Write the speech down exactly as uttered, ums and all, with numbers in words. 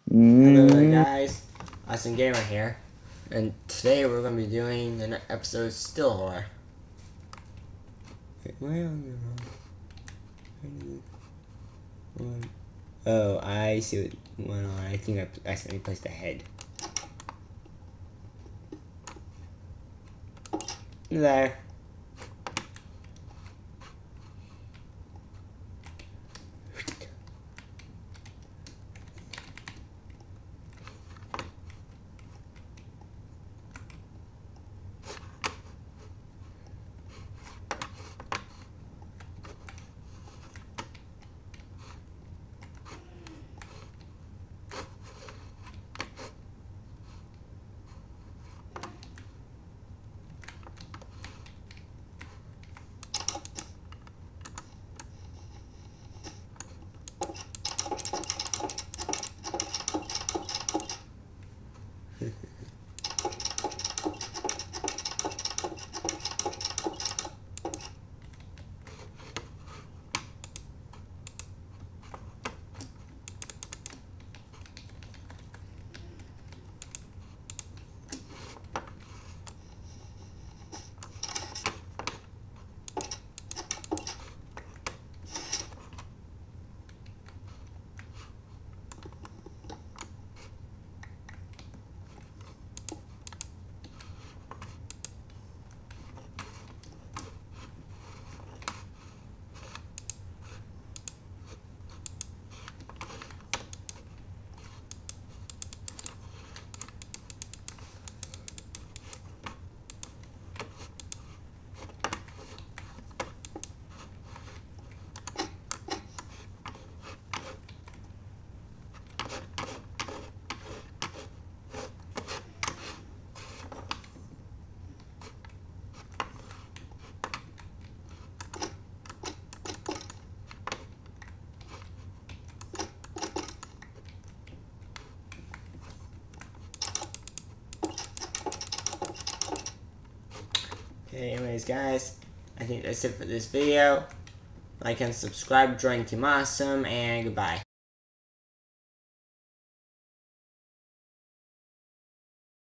Hello guys, Awesome Gamer here, and today we're going to be doing an episode of Still Horror. Wait, where am I wrong? Oh, I see what went on. I think I accidentally placed the head. There. Okay, anyways guys, I think that's it for this video. Like and subscribe, join Team Awesome, and goodbye.